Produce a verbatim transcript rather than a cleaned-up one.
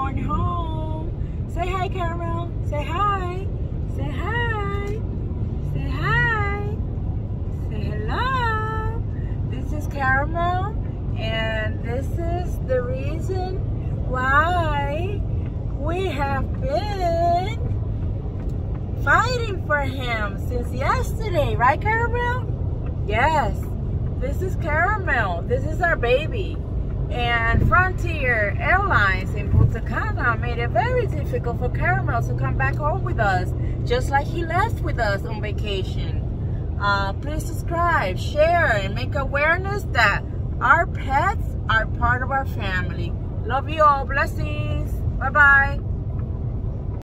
going home. Say hi, Caramel. Say hi. Say hi. Say hi. Say hello. This is Caramel, and this is the reason why we have been fighting for him since yesterday, right, Caramel? Yes, this is Caramel. This is our baby. And Frontier Airlines in Punta Cana made it very difficult for Caramel to come back home with us, just like he left with us on vacation. Uh, please subscribe, share, and make awareness that our pets are part of our family. Love you all. Blessings. Bye-bye.